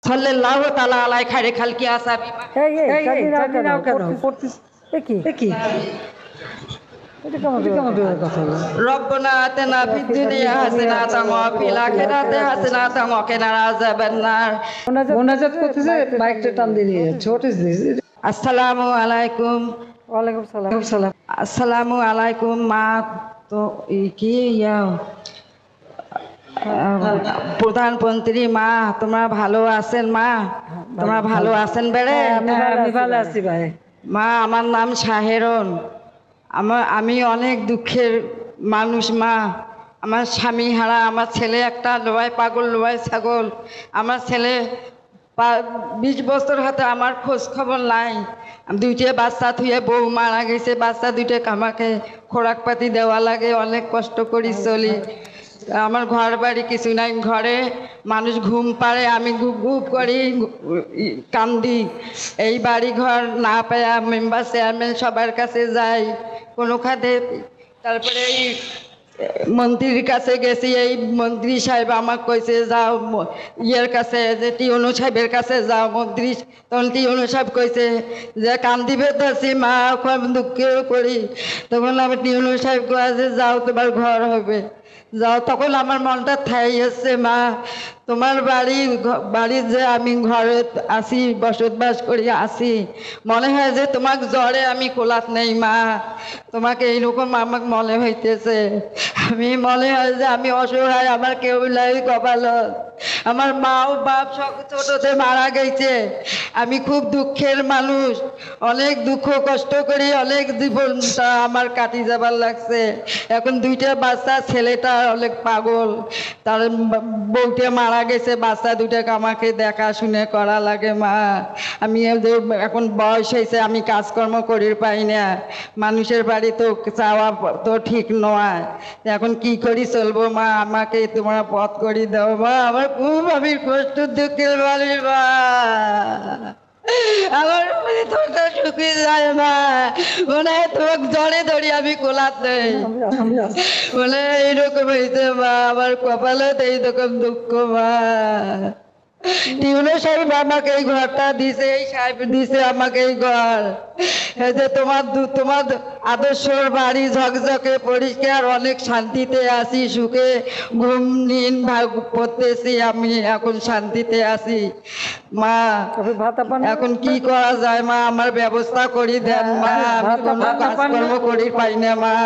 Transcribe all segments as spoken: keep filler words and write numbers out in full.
সাল্লাল্লাহু তাআলা আলাইহি খায়রে খালকি আসহাবি এই এই জানি নাও কেন পড়তিস এ কি এ কি এটা কেমন কেমন কথা হলো রব্বানা আতিনা ফিদ দুনিয়া হাসানাতান ওয়া ফিল আখিরাতি হাসানাতান ওয়া কিনা আযাবান নার। মোনাজাত করতেছে মাইকটা টান দিয়ে যাচ্ছে। What is this? আসসালামু আলাইকুম। ওয়ালাইকুম সালাম সালাম আসসালামু আলাইকুম মা। তো কি ইয়া প্রধানমন্ত্রী মা, তোমরা ভালো আছেন মা? তোমরা ভালো আছেন বেড়ে? আমি ভালো আছি ভাই। মা আমার নাম শাহেরন। আমার আমি অনেক দুঃখের মানুষ মা। আমার স্বামী হারা, আমার ছেলে একটা লোয়াই পাগল লোয়াই ছাগল। আমার ছেলে বিশ বছর হাতে আমার খোঁজ খবর নাই। দুইটা বাচ্চা থুয়ে বউ মারা গেছে, বাচ্চা দুইটা আমাকে খোরাক পাতি দেওয়া লাগে, অনেক কষ্ট করি চলি। আমার ঘর বাড়ি কিছু নাই, ঘরে মানুষ ঘুম পাড়ে, আমি গুপ গুপ করি কান্দি। এই বাড়ি ঘর না পায়া মেম্বার চেয়ারম্যান সবার কাছে যাই কোনো খাতে। তারপরে এই মন্ত্রীর কাছে গেছি, এই মন্ত্রী সাহেব আমাকে কইছে যাও ইয়ের কাছে, যে টিউনু সাহেবের কাছে যাও। মন্ত্রী তখন টিউনু সাহেব কইছে যে কান্দিবে ধরছি মা, খুব দুঃখ করি। তখন আমি টিউনু সাহেব কয়ে যে যাও তোমার ঘর হবে, যাও। তখন আমার মনটা থাই হচ্ছে মা, তোমার বাড়ি বাড়ির যে আমি ঘরে আসি বসবাস করি আসি, মনে হয় যে তোমার জ্বরে আমি কোলাত নেই মা। তোমাকে এইরকম আমাকে মনে হইতেছে। আমি মনে হয় যে আমি অসহায়, আমার কেউ নাই কপালত। আমার মা ও বাপ সব ছোটতে মারা গেছে। আমি খুব দুঃখের মানুষ, অনেক দুঃখ কষ্ট করি, অনেক জীবনটা আমার কাটি যাবার লাগছে। এখন দুইটা বাচ্চা, ছেলেটা অনেক পাগল, তার বউটা মারা গেছে, বাচ্চা দুটাকে আমাকে দেখাশুনে করা লাগে মা। আমি এখন বয়স হয়েছে, আমি কাজকর্ম করি পাই না, মানুষের বাড়ি তো চাওয়া তো ঠিক নয়। এখন কি করি চলবো মা, আমাকে তোমরা পথ করি দাও মা। আমার খুব আমি কষ্ট দুঃখের বাড়ি মা, আমার মনে তোরটা শুকিয়ে যায় মা। মনে হয় তোমাকে জড়ে ধরি আমি কোলাত নেই, বলে এইরকম হয়েছে মা। আমার কপালত এইরকম দুঃখ মা। টিউনো সাহেব আমাকে এই ঘরটা দিছে, এই সাহেব দিছে আমাকে এই ঘর। এই যে তোমার তোমার আদর্শর বাড়ি ঝকঝকে পরিষ্কার, অনেক শান্তিতে আছি, সুখে ঘুম নিন ভাগ করতেছি আমি, এখন শান্তিতে আছি মা। এখন কি করা যায় মা, আমার ব্যবস্থা করি দেন মা। আমি কোনো কাজকর্ম করি পাই না মা।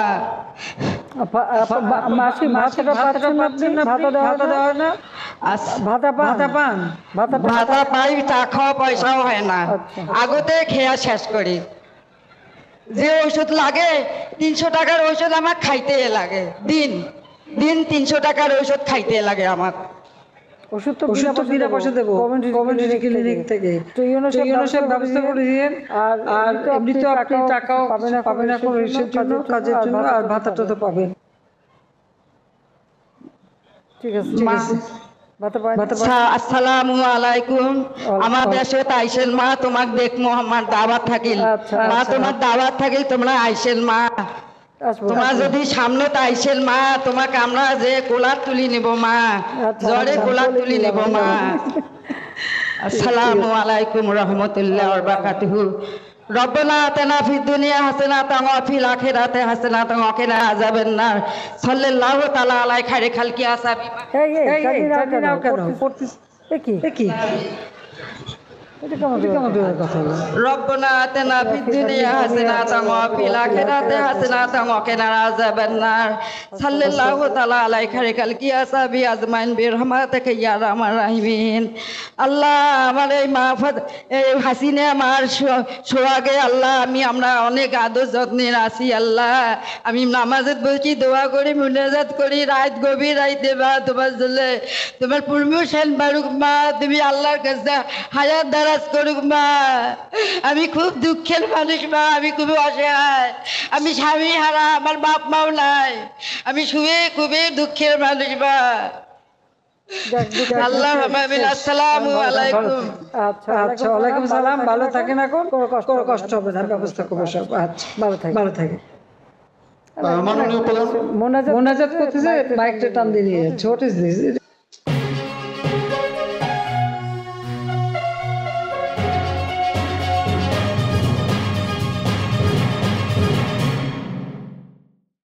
ভাতা পাই, চা খাওয়া পয়সাও হয় না। আগতে খেয়া শেষ করি, যে ঔষধ লাগে তিনশো টাকার ঔষধ আমার খাইতে লাগে, দিন দিন তিনশো টাকার ঔষধ খাইতে লাগে আমার। ওষুধ তো বিনা পয়সা দেবো কমিউনিটি ক্লিনিক থেকে। তো ইউনো সাহেব ব্যবস্থা করে দিয়েন। আর আর এমনিতে আপনি টাকাও পাবেন এখন এসের জন্য, কাজের জন্য, আর ভাতাটা তো পাবেন। ঠিক আছে ঠিক আছে। আসসালামু আলাইকুম। আমার দেশে আইসেন মা, তোমাকে দেখবো, আমার দাওয়াত থাকিল মা, তোমার দাওয়াত থাকিল, তোমরা আইসেন মা। তোমার যদি সামনে আইসেন মা, তোমাকে আমরা যে কোলার তুলি নিব মা, জ্বরে কোলার তুলি নিব মা। আসসালামু আলাইকুম রহমতুল্লাহ ওয়া বারাকাতুহু। রব্বানা আতিনা ফিদ দুনিয়া হাসানাতান ওয়া ফিল আখিরাতি হাসানাতান ওয়া কিনা আযাবান নার। সাল্লাল্লাহু তাআলা আলাইহি খায়রে খালকি আসহাবি। এই এই জানি নাও কেন পড়তিস এ কি এ কি এটা কেমন কেমন কথা হলো? রব্বানা আতিনা ফিদ দুনিয়া হাসানাতান ওয়া ফিল আখিরাতি হাসানাতান ওয়া কিনা আযাবান নার। সাল্লাল্লাহু তাআলা আলাইহি খায়রে খালকি আসহাবি আজমাইন বিরহমাতিকা ইয়া আরহামার রাহিমিন। আল্লাহ আমার এই মা এই হাসিনা আমার সোহাগে আল্লাহ, আমি আমরা অনেক আদর যত্নের আছি আল্লাহ। আমি নামাজে বসি, দোয়া করি, মুনাজাত করি, রাত গভীর রাইতে মা তোমার জন্য তোমার প্রমোশন বাড়ুক মা, তুমি আল্লাহর কাছে হাজার দারাজ করুক মা। আমি খুব দুঃখের মানুষ মা, আমি খুবই অসহায়, আমি স্বামী হারা, আমার বাপ মাও নাই, আমি খুবই খুবই দুঃখের মানুষ মা। আল্লাহ আসসালামু আলাইকুম। আচ্ছা আচ্ছা ওয়ালাইকুম সালাম। ভালো থাকেন, এখন কোনো কষ্ট হবে না, ব্যবস্থা করবো সব। আচ্ছা ভালো থাকে ভালো থাকে। মোনাজাত করতেছে মাইকটা টান দিয়ে যাচ্ছে। What is this?